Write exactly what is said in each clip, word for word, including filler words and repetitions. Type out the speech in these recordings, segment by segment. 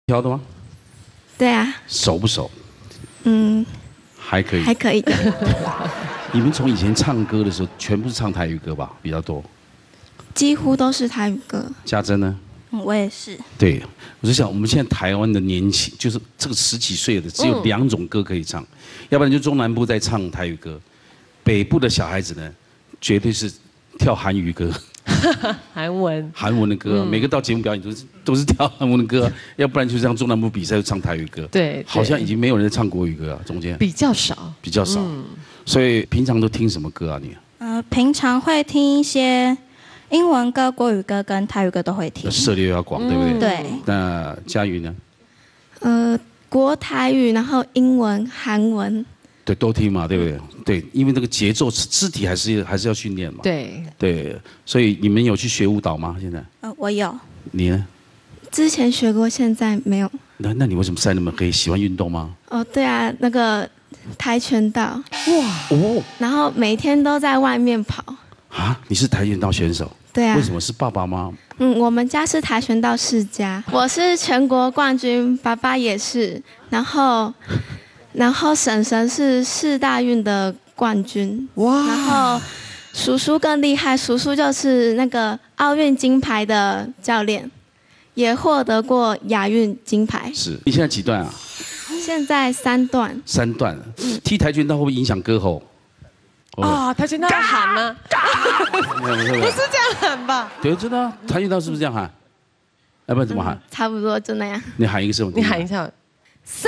挑的吗？ 对啊。 熟不熟？ 嗯， 还可以。 还可以的。 你们从以前唱歌的时候，全部是唱台语歌吧？比较多。 几乎都是台语歌。 家珍呢？ 嗯，我也是。 对，我就想，我们现在台湾的年轻，就是这个十几岁的，只有两种歌可以唱，嗯、要不然就中南部在唱台语歌，北部的小孩子呢，绝对是跳韩语歌。 韩文， 韩文的歌，嗯、每个到节目表演都是都是跳韩文的歌，要不然就像中南部比赛就唱台语歌。 对， 好像已经没有人在唱国语歌啊，中间比较少， 比较少。嗯、所以平常都听什么歌啊你？ 呃，平常会听一些英文歌、国语歌跟台语歌都会听。 涉猎要广，嗯、对不对？ 对。 那佳瑜呢？ 呃，国台语，然后英文、韩文。 对，都听嘛，对不对？对，因为那个节奏、肢体还是还是要训练嘛。 对对，所以你们有去学舞蹈吗？现在？ 呃，我有。 你呢？ 之前学过，现在没有。 那那你为什么晒那么黑？喜欢运动吗？ 哦，对啊，那个跆拳道。 哇哦！ 然后每天都在外面跑。 啊，你是跆拳道选手？ 对啊。 为什么是爸爸吗？ 嗯，我们家是跆拳道世家，我是全国冠军，爸爸也是，然后。然后婶婶是市大运的冠军，哇！然后叔叔更厉害，叔叔就是那个奥运金牌的教练，也获得过亚运金牌。 是，你现在几段啊？ 现在三段。 三段，踢跆拳道会不会影响歌喉？ 啊，跆拳道要喊吗？不是这样喊吧？ 对，真的，跆拳道是不是这样喊？要不然怎么喊？ 差不多就那样。 你喊一个是？ 你喊一下。 撒。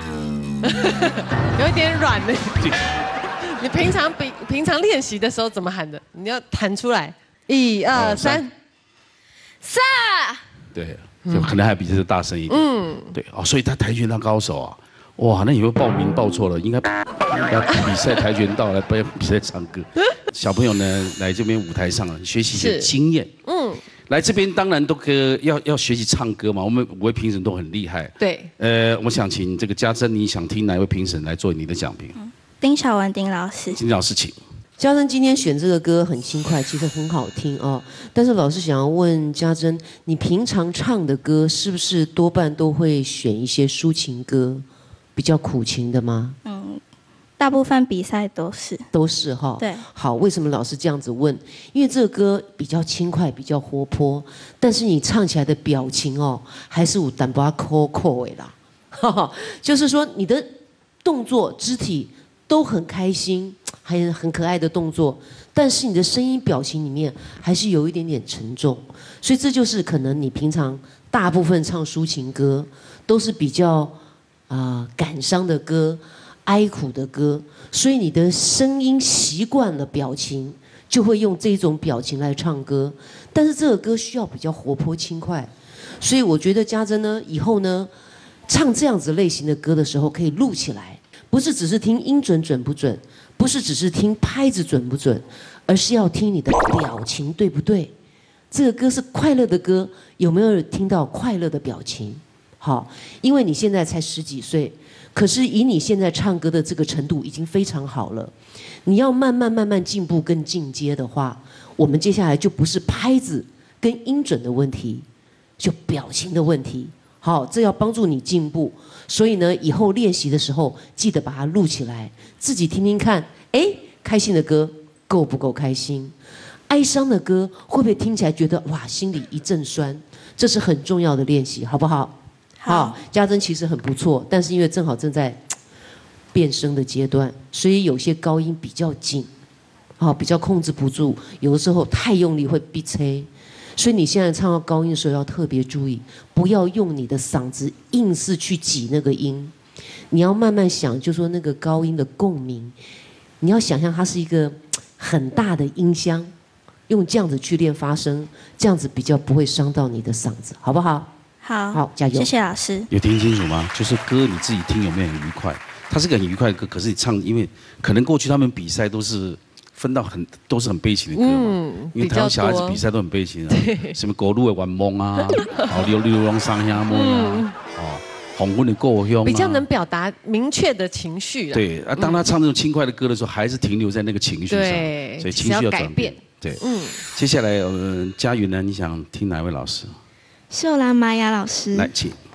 有一点软呢。你平常比平常练习的时候怎么喊的？你要弹出来，一二三， 撒。 对，就可能还比这个大声一点。嗯，对哦，所以他跆拳道高手啊，哇，那以后报名报错了，应该要比赛跆拳道来不要比赛唱歌。小朋友呢，来这边舞台上学习一些经验。嗯。来这边当然都可要要学习唱歌嘛，我们五位评审都很厉害。 对。 呃，我想请这个家珍，你想听哪位评审来做你的讲评？ 嗯、丁小文丁老师。 丁老师请。 家珍今天选这个歌很轻快，其实很好听哦。但是老师想要问家珍，你平常唱的歌是不是多半都会选一些抒情歌，比较苦情的吗？ 嗯。大部分比赛都是都是哈， 对。 好，为什么老师这样子问？因为这个歌比较轻快，比较活泼，但是你唱起来的表情哦，还是有淡薄抠抠的啦。就是说你的动作、肢体都很开心，还有很可爱的动作，但是你的声音、表情里面还是有一点点沉重。所以这就是可能你平常大部分唱抒情歌都是比较啊、呃、感伤的歌。哀苦的歌，所以你的声音习惯了表情，就会用这种表情来唱歌。但是这个歌需要比较活泼轻快，所以我觉得家珍呢，以后呢，唱这样子类型的歌的时候，可以录起来，不是只是听音准准不准，不是只是听拍子准不准，而是要听你的表情对不对？这个歌是快乐的歌，有没有听到快乐的表情？好，因为你现在才十几岁。可是以你现在唱歌的这个程度已经非常好了，你要慢慢慢慢进步更进阶的话，我们接下来就不是拍子跟音准的问题，就表情的问题。好，这要帮助你进步。所以呢，以后练习的时候记得把它录起来，自己听听看。哎，开心的歌够不够开心？哀伤的歌会不会听起来觉得哇，心里一阵酸？这是很重要的练习，好不好？好，家珍其实很不错，但是因为正好正在变声的阶段，所以有些高音比较紧，好，比较控制不住，有的时候太用力会逼吹，所以你现在唱到高音的时候要特别注意，不要用你的嗓子硬是去挤那个音，你要慢慢想，就说那个高音的共鸣，你要想象它是一个很大的音箱，用这样子去练发声，这样子比较不会伤到你的嗓子，好不好？ 好， 好，加油！ 谢谢老师。 有听清楚吗？就是歌你自己听有没有很愉快？它是个很愉快的歌，可是你唱，因为可能过去他们比赛都是分到很都是很悲情的歌嘛，嗯、因为台湾小孩子比赛都很悲情啊，什么狗路的晚梦啊，哦流流浪山乡梦啊，哦红昏的故乡、啊， 比较能表达明确的情绪。 对啊，当他唱那种轻快的歌的时候，还是停留在那个情绪上， 对， 所以情绪要转变。对，嗯，接下来呃，佳云呢，你想听哪位老师？ 秀兰玛雅老师。 来，请。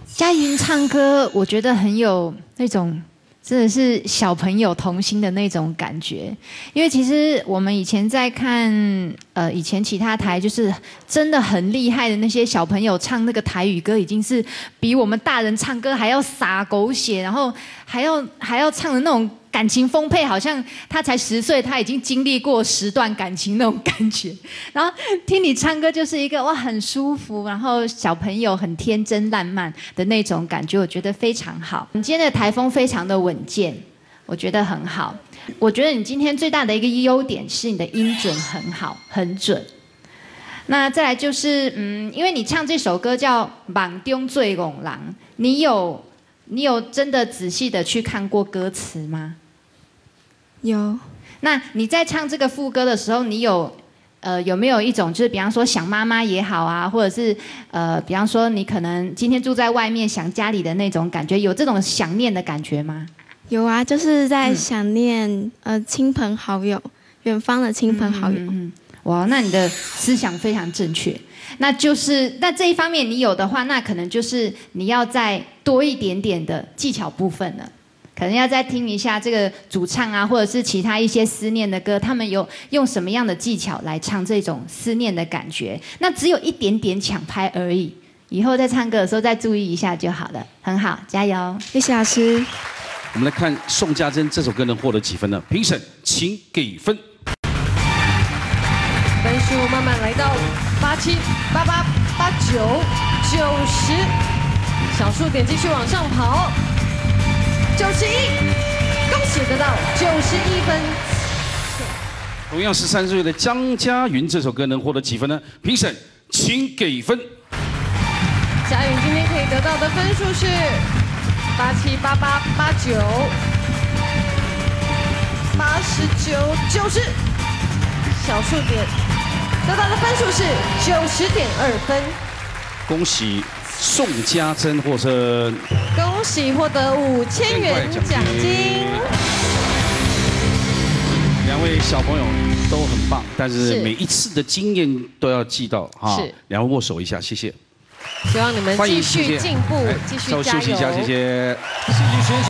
嘉云唱歌，我觉得很有那种。真的是小朋友童心的那种感觉，因为其实我们以前在看，呃，以前其他台就是真的很厉害的那些小朋友唱那个台语歌，已经是比我们大人唱歌还要洒狗血，然后还要还要唱的那种感情丰沛，好像他才十岁，他已经经历过十段感情那种感觉。然后听你唱歌就是一个哇很舒服，然后小朋友很天真烂漫的那种感觉，我觉得非常好。你今天的台风非常的稳健，我觉得很好。我觉得你今天最大的一个优点是你的音准很好，很准。那再来就是，嗯，因为你唱这首歌叫《梦中最戆人》，你有你有真的仔细的去看过歌词吗？ 有。 那你在唱这个副歌的时候，你有呃有没有一种就是比方说想妈妈也好啊，或者是呃比方说你可能今天住在外面想家里的那种感觉，有这种想念的感觉吗？ 有啊，就是在想念、嗯、呃亲朋好友，远方的亲朋好友。嗯嗯嗯哇，那你的思想非常正确。那就是那这一方面你有的话，那可能就是你要再多一点点的技巧部分了。可能要再听一下这个主唱啊，或者是其他一些思念的歌，他们有用什么样的技巧来唱这种思念的感觉？那只有一点点抢拍而已，以后在唱歌的时候再注意一下就好了。很好，加油， 谢谢老师。 我们来看宋家珍这首歌能获得几分呢？评审请给分。 分数慢慢来到八七、八八、八九、九十，小数点继续往上跑。九十一，恭喜得到九十一分。 同样十三岁的江嘉云，这首歌能获得几分呢？评审，请给分。 嘉云今天可以得到的分数是八七、八八、八九、八十九、九十，小数点得到的分数是九十点二分。 恭喜宋家珍获胜。 恭喜获得五千元奖金。 两位小朋友都很棒，但是每一次的经验都要记到哈。是，两位握手一下，谢谢。 希望你们继续进步，继续加油。 稍微休息一下，谢谢。